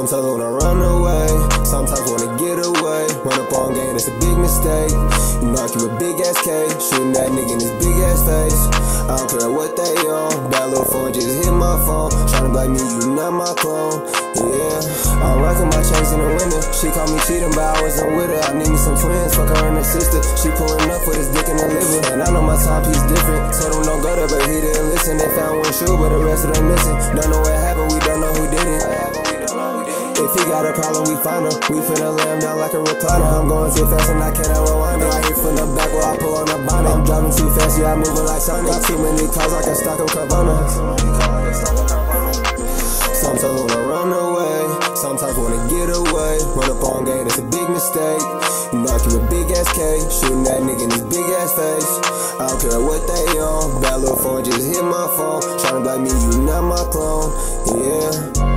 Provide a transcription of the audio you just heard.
Sometimes wanna run away, sometimes wanna get away. Run up on game, that's a big mistake. You knock you a big ass K, shooting that nigga in his big ass face. I don't care what they on, bad little phone just hit my phone. Tryna blame me, you not my clone. Yeah, I'm rocking my chains in the winter. She call me cheating, but I wasn't with her. I need me some twins, fuck her and her sister. She pulling up for this dick in the liver, and I know my timepiece different. Told him don't go there, but he didn't listen. They found one shoe, but the rest of them missing. Don't know what happened, we don't know who did it. If he got a problem, we find him. We finna lay him down like a recliner. I'm going too fast and I cannot rewind it. I hit from the back while I pull on the bonnet. I'm driving too fast, yeah, I'm moving like Sonic. Got too many cars, I can stock them Carvana. Sometimes wanna run away, sometimes wanna get away. Run up on game, that's a big mistake. You knock you a big ass K, shooting that nigga in his big ass face. I don't care what they on, bad little phone just hit my phone. Tryna blame me, you not my clone. Yeah.